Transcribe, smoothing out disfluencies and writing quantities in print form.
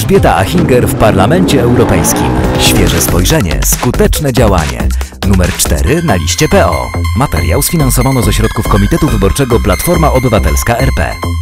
Elżbieta Achinger w Parlamencie Europejskim. Świeże spojrzenie, skuteczne działanie. Numer 4 na liście PO. Materiał sfinansowano ze środków Komitetu Wyborczego Platforma Obywatelska RP.